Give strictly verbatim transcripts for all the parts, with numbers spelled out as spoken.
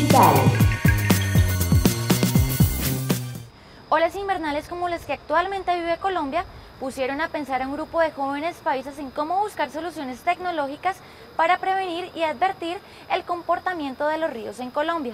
Digital. Olas invernales como las que actualmente vive Colombia pusieron a pensar a un grupo de jóvenes paisas en cómo buscar soluciones tecnológicas para prevenir y advertir el comportamiento de los ríos en Colombia.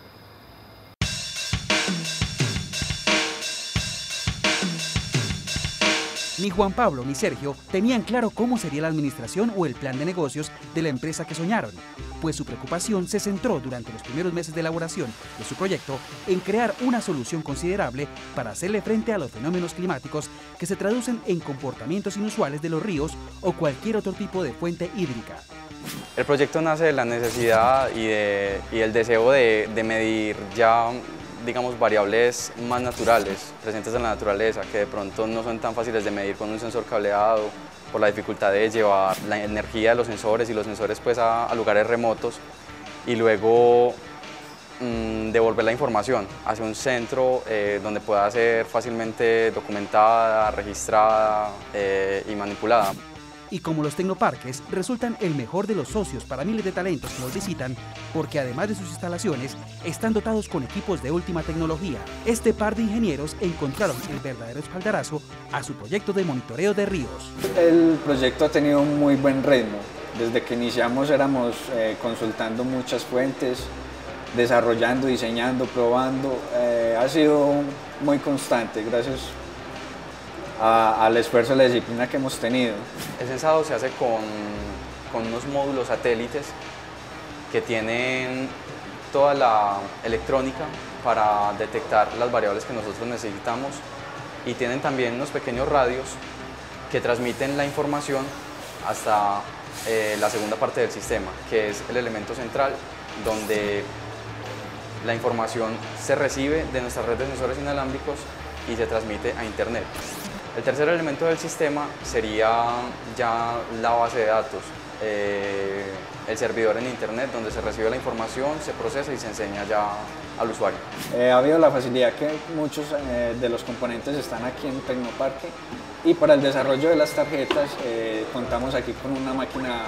Ni Juan Pablo ni Sergio tenían claro cómo sería la administración o el plan de negocios de la empresa que soñaron, pues su preocupación se centró durante los primeros meses de elaboración de su proyecto en crear una solución considerable para hacerle frente a los fenómenos climáticos que se traducen en comportamientos inusuales de los ríos o cualquier otro tipo de fuente hídrica. El proyecto nace de la necesidad y, de, y el deseo de, de medir ya, digamos, variables más naturales, presentes en la naturaleza, que de pronto no son tan fáciles de medir con un sensor cableado, por la dificultad de llevar la energía de los sensores y los sensores pues, a, a lugares remotos, y luego mmm, devolver la información hacia un centro eh, donde pueda ser fácilmente documentada, registrada eh, y manipulada. Y como los tecnoparques resultan el mejor de los socios para miles de talentos que los visitan, porque además de sus instalaciones, están dotados con equipos de última tecnología. Este par de ingenieros encontraron el verdadero espaldarazo a su proyecto de monitoreo de ríos. El proyecto ha tenido un muy buen ritmo. Desde que iniciamos éramos eh, consultando muchas fuentes, desarrollando, diseñando, probando. Eh, ha sido muy constante, gracias A, al esfuerzo y la disciplina que hemos tenido. El censado se hace con, con unos módulos satélites que tienen toda la electrónica para detectar las variables que nosotros necesitamos, y tienen también unos pequeños radios que transmiten la información hasta eh, la segunda parte del sistema, que es el elemento central, donde la información se recibe de nuestra red de sensores inalámbricos y se transmite a Internet. El tercer elemento del sistema sería ya la base de datos, eh, el servidor en Internet donde se recibe la información, se procesa y se enseña ya al usuario. Eh, ha habido la facilidad que muchos eh, de los componentes están aquí en Tecnoparque, y para el desarrollo de las tarjetas eh, contamos aquí con una máquina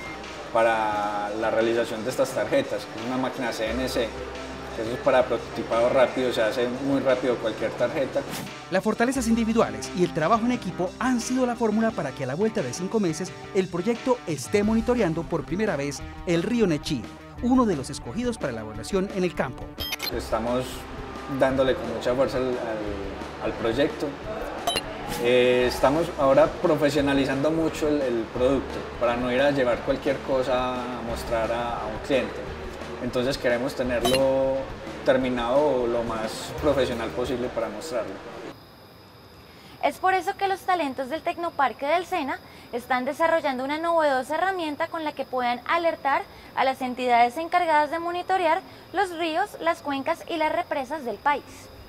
para la realización de estas tarjetas, que es una máquina C N C. Eso es para prototipado rápido, se hace muy rápido cualquier tarjeta. Las fortalezas individuales y el trabajo en equipo han sido la fórmula para que a la vuelta de cinco meses el proyecto esté monitoreando por primera vez el río Nechí, uno de los escogidos para la evaluación en el campo. Estamos dándole con mucha fuerza al, al, al proyecto. Eh, estamos ahora profesionalizando mucho el, el producto para no ir a llevar cualquier cosa a mostrar a, a un cliente. Entonces queremos tenerlo terminado lo más profesional posible para mostrarlo. Es por eso que los talentos del Tecnoparque del Sena están desarrollando una novedosa herramienta con la que puedan alertar a las entidades encargadas de monitorear los ríos, las cuencas y las represas del país.